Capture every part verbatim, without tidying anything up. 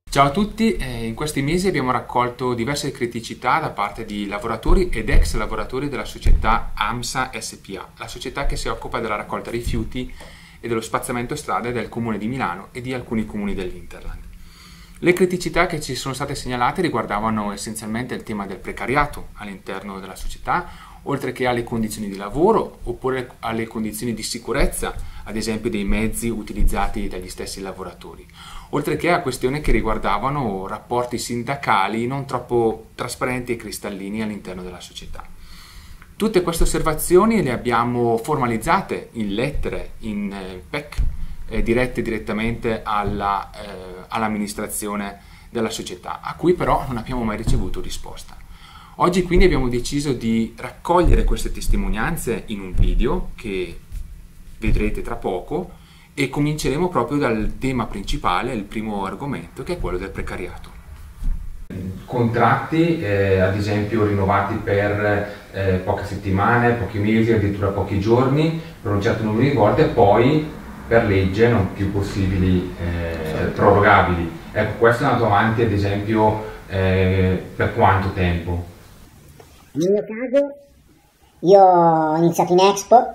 Ciao a tutti, eh, in questi mesi abbiamo raccolto diverse criticità da parte di lavoratori ed ex lavoratori della società AMSA S P A, la società che si occupa della raccolta rifiuti e dello spazzamento strade del Comune di Milano e di alcuni comuni dell'Interland. Le criticità che ci sono state segnalate riguardavano essenzialmente il tema del precariato all'interno della società, oltre che alle condizioni di lavoro oppure alle condizioni di sicurezza, ad esempio dei mezzi utilizzati dagli stessi lavoratori, oltre che a questioni che riguardavano rapporti sindacali non troppo trasparenti e cristallini all'interno della società. Tutte queste osservazioni le abbiamo formalizzate in lettere, in eh, P E C, eh, dirette direttamente alla, eh, all'amministrazione della società, a cui però non abbiamo mai ricevuto risposta. Oggi quindi abbiamo deciso di raccogliere queste testimonianze in un video che vedrete tra poco e cominceremo proprio dal tema principale, il primo argomento, che è quello del precariato. Contratti, eh, ad esempio, rinnovati per eh, poche settimane, pochi mesi, addirittura pochi giorni, per un certo numero di volte, poi per legge non più possibili, eh, prorogabili. Ecco, questo è andato avanti, ad esempio, eh, per quanto tempo? Nel mio caso, io ho iniziato in Expo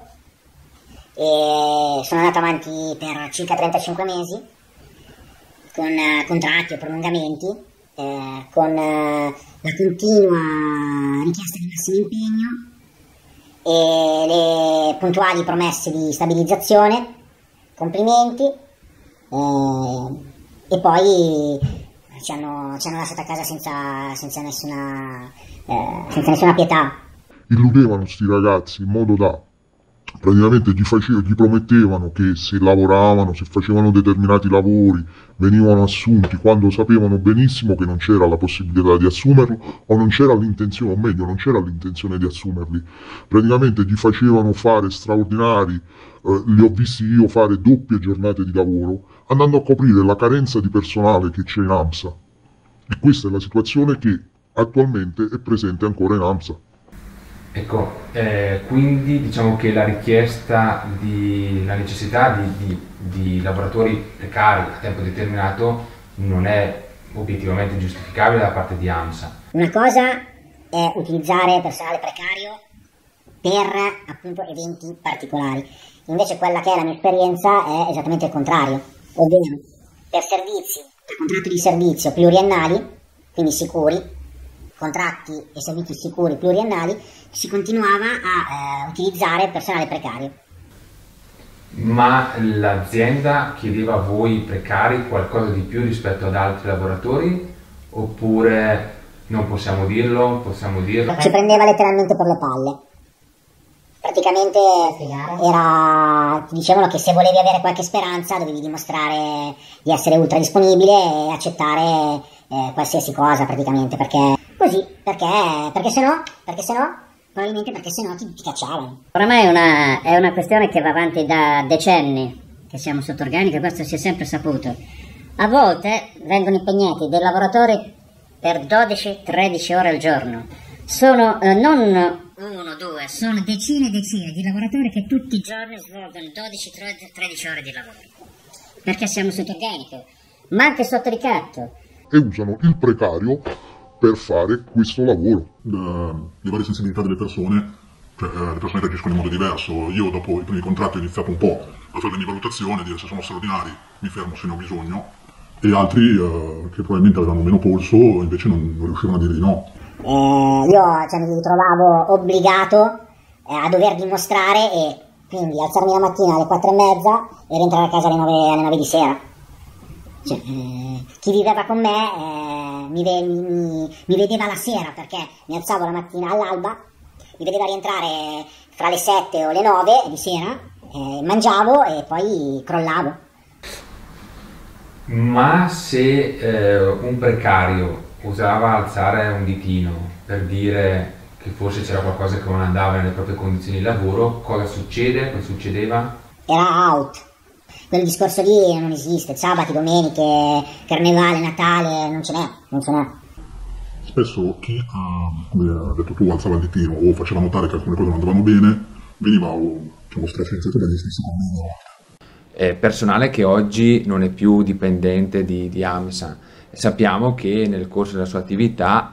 e sono andato avanti per circa trentacinque mesi con uh, contratti o prolungamenti, eh, con uh, la continua richiesta di massimo impegno e le puntuali promesse di stabilizzazione, complimenti, eh, e poi ci hanno, ci hanno lasciato a casa senza, senza, nessuna, eh, senza nessuna pietà. Illudevano sti ragazzi in modo da praticamente gli, facevano, gli promettevano che se lavoravano, se facevano determinati lavori, venivano assunti quando sapevano benissimo che non c'era la possibilità di assumerlo o non c'era l'intenzione, o meglio non c'era l'intenzione di assumerli. Praticamente gli facevano fare straordinari, eh, li ho visti io fare doppie giornate di lavoro andando a coprire la carenza di personale che c'è in AMSA, e questa è la situazione che attualmente è presente ancora in AMSA. Ecco, eh, quindi diciamo che la richiesta di, la necessità di, di, di lavoratori precari a tempo determinato non è obiettivamente giustificabile da parte di AMSA. Una cosa è utilizzare personale precario per appunto eventi particolari, invece quella che è la mia esperienza è esattamente il contrario, ovvero per servizi, per contratti di servizio pluriennali, quindi sicuri, contratti e servizi sicuri pluriennali, si continuava a eh, utilizzare personale precario. Ma l'azienda chiedeva a voi precari qualcosa di più rispetto ad altri lavoratori, oppure non possiamo dirlo, possiamo dirlo? Ci prendeva letteralmente per le palle. Praticamente era, ti dicevano che se volevi avere qualche speranza dovevi dimostrare di essere ultra disponibile e accettare eh, qualsiasi cosa praticamente, perché così, perché, perché se no, perché se no, probabilmente perché se no ti, ti cacciavano. Oramai è una, è una questione che va avanti da decenni, che siamo sotto organica, questo si è sempre saputo. A volte vengono impegnati dei lavoratori per dodici tredici ore al giorno. Sono eh, non uno, due, sono decine e decine di lavoratori che tutti i giorni svolgono dodici tredici ore di lavoro. Perché siamo sotto organico, ma anche sotto ricatto. E usano il precario per fare questo lavoro. Le varie sensibilità delle persone, cioè eh, le persone reagiscono in modo diverso. Io dopo i primi contratti ho iniziato un po' a fare la mia valutazione, dire se sono straordinari mi fermo se ne ho bisogno, e altri eh, che probabilmente avevano meno polso invece non, non riuscivano a dire di no. Eh, io cioè, mi ritrovavo obbligato eh, a dover dimostrare e quindi alzarmi la mattina alle quattro e mezza e rientrare a casa alle nove, alle nove di sera. Cioè, eh, chi viveva con me eh, mi, ve mi, mi vedeva la sera, perché mi alzavo la mattina all'alba, mi vedeva rientrare fra le sette o le nove di sera, eh, mangiavo e poi crollavo. Ma se eh, un precario usava alzare un ditino per dire che forse c'era qualcosa che non andava nelle proprie condizioni di lavoro, cosa succede? Cosa succedeva? Era out. Quel discorso lì non esiste, sabati, domeniche, carnevale, Natale, non ce n'è, non ce n'è. Spesso chi, uh, come hai detto tu, alzava il ditino o faceva notare che alcune cose non andavano bene, veniva diciamo, strafinato dagli stessi convegni. Eh, personale che oggi non è più dipendente di, di AMSA, sappiamo che nel corso della sua attività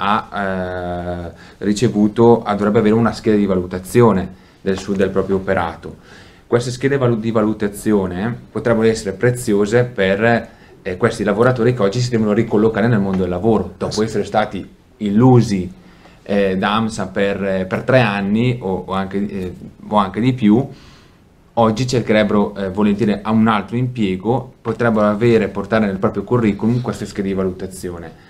ha eh, ricevuto, dovrebbe avere una scheda di valutazione del, suo, del proprio operato. Queste schede di valutazione potrebbero essere preziose per eh, questi lavoratori che oggi si devono ricollocare nel mondo del lavoro, dopo essere stati illusi eh, da AMSA per, per tre anni o, o, anche, eh, o anche di più. Oggi cercherebbero eh, volentieri a un altro impiego, potrebbero avere, portare nel proprio curriculum queste schede di valutazione.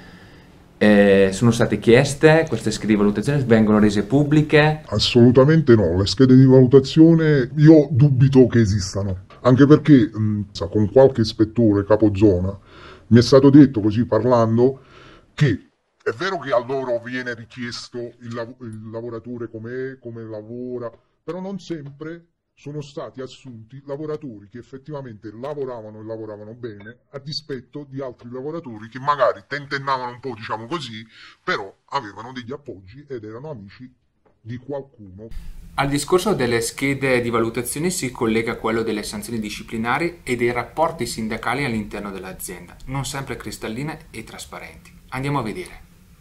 Eh, sono state chieste, queste schede di valutazione vengono rese pubbliche? Assolutamente no, le schede di valutazione io dubito che esistano, anche perché mh, con qualche ispettore capozona mi è stato detto, così parlando, che è vero che a loro viene richiesto il, lav- il lavoratore com'è, come lavora, però non sempre sono stati assunti lavoratori che effettivamente lavoravano e lavoravano bene, a dispetto di altri lavoratori che magari tentennavano un po', diciamo così, però avevano degli appoggi ed erano amici di qualcuno. Al discorso delle schede di valutazione si collega quello delle sanzioni disciplinari e dei rapporti sindacali all'interno dell'azienda, non sempre cristalline e trasparenti. Andiamo a vedere.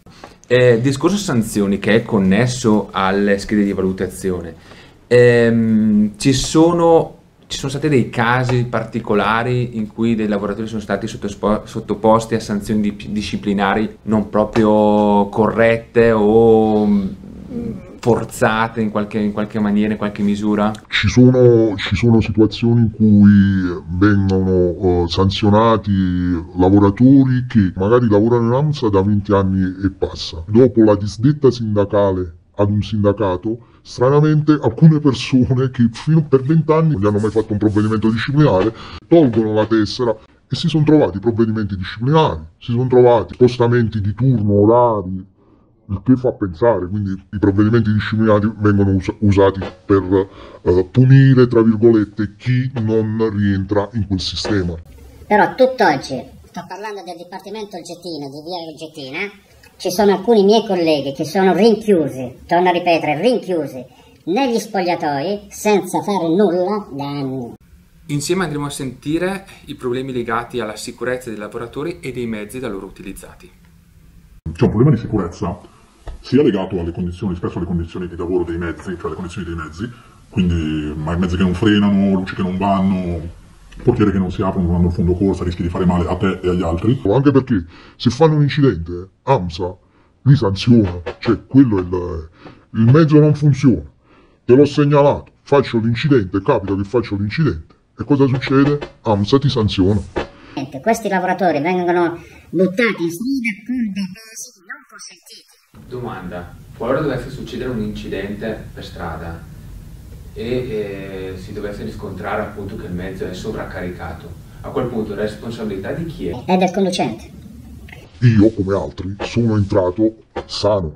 Eh, discorso sanzioni che è connesso alle schede di valutazione. Ehm, ci sono, ci sono stati dei casi particolari in cui dei lavoratori sono stati sottospo- sottoposti a sanzioni di- disciplinari non proprio corrette o mh, forzate in qualche, in qualche maniera, in qualche misura? Ci sono, ci sono situazioni in cui vengono uh, sanzionati lavoratori che magari lavorano in AMSA da venti anni e passa. Dopo la disdetta sindacale ad un sindacato, stranamente alcune persone che fino per vent'anni non gli hanno mai fatto un provvedimento disciplinare tolgono la tessera e si sono trovati provvedimenti disciplinari, si sono trovati spostamenti di turno, orari, il che fa pensare, quindi i provvedimenti disciplinari vengono us- usati per uh, punire, tra virgolette, chi non rientra in quel sistema. Però tutt'oggi, sto parlando del Dipartimento Olgettino, di via Olgettina, ci sono alcuni miei colleghi che sono rinchiusi, torno a ripetere, rinchiusi negli spogliatoi senza fare nulla da anni. Insieme andremo a sentire i problemi legati alla sicurezza dei lavoratori e dei mezzi da loro utilizzati. C'è un problema di sicurezza sia legato alle condizioni, spesso alle condizioni di lavoro dei mezzi, cioè alle condizioni dei mezzi, quindi mezzi che non frenano, luci che non vanno, portiere che non si aprono quando il fondo corsa, rischi di fare male a te e agli altri. Anche perché se fanno un incidente, AMSA li sanziona, cioè quello è il, il mezzo non funziona, te l'ho segnalato, faccio l'incidente, capita che faccio l'incidente, e cosa succede? AMSA ti sanziona. Questi lavoratori vengono buttati in strada con dei pesi non consentiti. Domanda: qualora dovesse succedere un incidente per strada e eh, si dovesse riscontrare appunto che il mezzo è sovraccaricato, a quel punto la responsabilità di chi è? È del conducente. Io, come altri, sono entrato sano.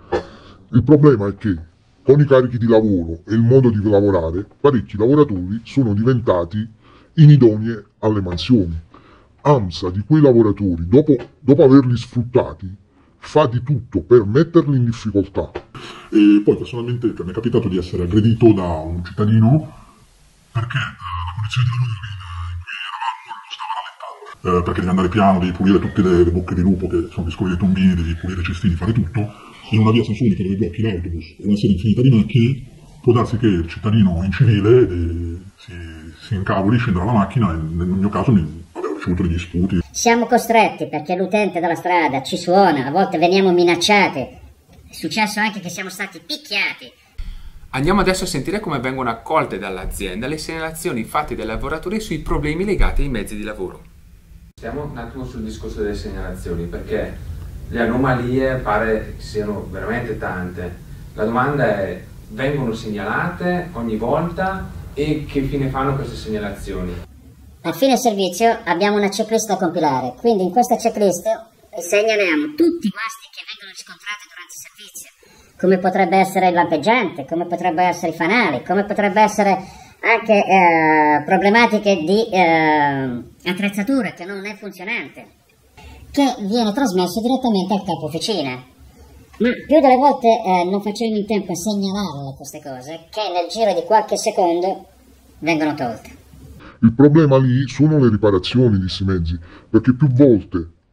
Il problema è che con i carichi di lavoro e il modo di lavorare, parecchi lavoratori sono diventati inidonei alle mansioni. AMSA di quei lavoratori, dopo, dopo averli sfruttati, fa di tutto per metterli in difficoltà. E poi personalmente cioè, mi è capitato di essere aggredito da un cittadino perché eh, la condizione di lavoro in cui eravamo lo stava rallentando. Eh, perché devi andare piano, devi pulire tutte le, le bocche di lupo che sono gli scoli dei tombini, devi pulire i cestini, fare tutto. In una via senza unica dove blocchi l'autobus e una serie infinita di macchine, può darsi che il cittadino in civile eh, si, si incavoli, scenda dalla macchina e nel mio caso mi avevo ricevuto degli sputi. Siamo costretti perché l'utente dalla strada ci suona, a volte veniamo minacciati. È successo anche che siamo stati picchiati. Andiamo adesso a sentire come vengono accolte dall'azienda le segnalazioni fatte dai lavoratori sui problemi legati ai mezzi di lavoro. Stiamo un attimo sul discorso delle segnalazioni, perché le anomalie pare siano veramente tante. La domanda è: vengono segnalate ogni volta e che fine fanno queste segnalazioni? A fine servizio abbiamo una checklist da compilare, quindi in questa checklist segnaliamo tutti i guasti che vengono riscontrati durante il servizio, come potrebbe essere il lampeggiante, come potrebbe essere i fanali, come potrebbe essere anche eh, problematiche di eh, attrezzatura che non è funzionante, che viene trasmesso direttamente al capo officina. Ma più delle volte eh, non facciamo in tempo a segnalarle queste cose, che nel giro di qualche secondo vengono tolte. Il problema lì sono le riparazioni di questi mezzi, perché più volte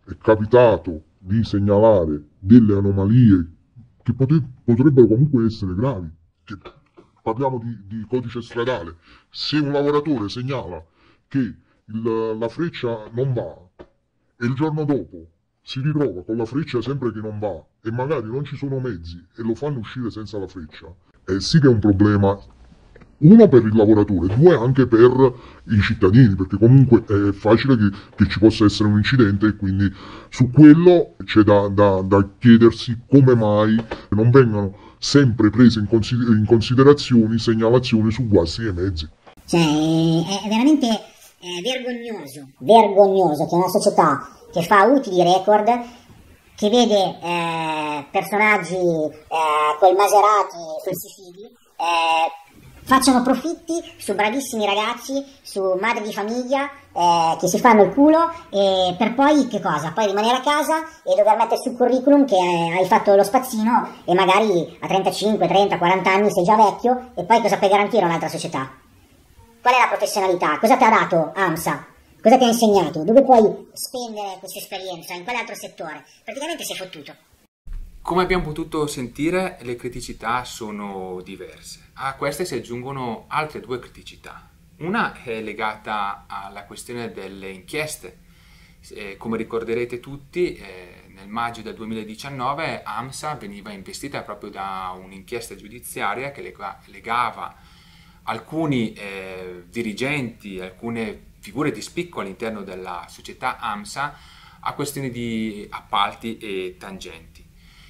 è capitato di segnalare delle anomalie che pote- potrebbero comunque essere gravi, che parliamo di, di codice stradale. Se un lavoratore segnala che il- la freccia non va e il giorno dopo si ritrova con la freccia sempre che non va e magari non ci sono mezzi e lo fanno uscire senza la freccia, eh sì che è un problema, uno per il lavoratore, due anche per i cittadini, perché comunque è facile che, che ci possa essere un incidente e quindi su quello c'è da, da- da chiedersi come mai non vengano sempre prese in, consider- in considerazione segnalazioni su guasti e mezzi. Cioè, è, è veramente eh, vergognoso, vergognoso che una società che fa utili record, che vede eh, personaggi eh, col Maserati sul fighi, eh, facciano profitti su bravissimi ragazzi, su madri di famiglia eh, che si fanno il culo e per poi che cosa? Poi rimanere a casa e dover mettere sul curriculum che eh, hai fatto lo spazzino e magari a trentacinque, trenta, quaranta anni sei già vecchio e poi cosa puoi garantire a un'altra società? Qual è la professionalità? Cosa ti ha dato AMSA? Cosa ti ha insegnato? Dove puoi spendere questa esperienza? In quale altro settore? Praticamente sei fottuto. Come abbiamo potuto sentire, le criticità sono diverse. A queste si aggiungono altre due criticità. Una è legata alla questione delle inchieste. Eh, come ricorderete tutti, eh, nel maggio del duemiladiciannove AMSA veniva investita proprio da un'inchiesta giudiziaria che lega- legava alcuni eh, dirigenti, alcune figure di spicco all'interno della società AMSA a questioni di appalti e tangenti.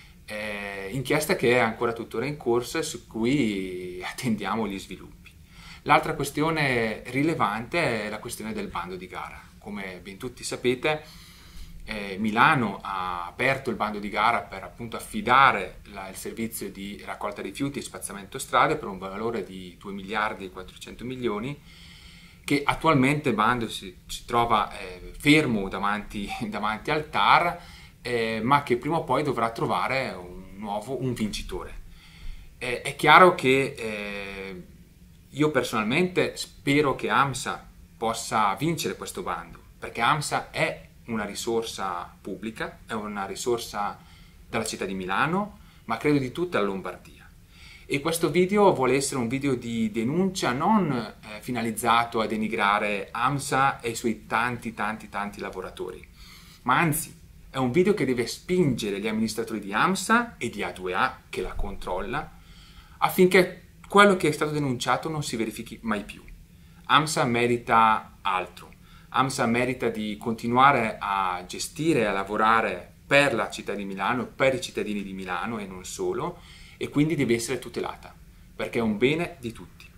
Eh, inchiesta che è ancora tuttora in corso e su cui attendiamo gli sviluppi. L'altra questione rilevante è la questione del bando di gara. Come ben tutti sapete, eh, Milano ha aperto il bando di gara per appunto affidare la, il servizio di raccolta rifiuti e spazzamento strade per un valore di due miliardi e quattrocento milioni, che attualmente il bando si, si trova eh, fermo davanti, davanti al T A R, Eh, ma che prima o poi dovrà trovare un nuovo un vincitore. Eh, è chiaro che eh, io personalmente spero che AMSA possa vincere questo bando, perché AMSA è una risorsa pubblica, è una risorsa della città di Milano, ma credo di tutta la Lombardia. E questo video vuole essere un video di denuncia non eh, finalizzato a denigrare AMSA e i suoi tanti tanti tanti lavoratori, ma anzi è un video che deve spingere gli amministratori di AMSA e di A due A, che la controlla, affinché quello che è stato denunciato non si verifichi mai più. AMSA merita altro. AMSA merita di continuare a gestire e a lavorare per la città di Milano, per i cittadini di Milano e non solo, e quindi deve essere tutelata, perché è un bene di tutti.